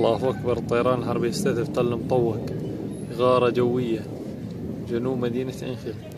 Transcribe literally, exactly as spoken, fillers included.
الله أكبر. الطيران الحربي يستهدف تل مطوق، غارة جوية جنوب مدينة إنخل.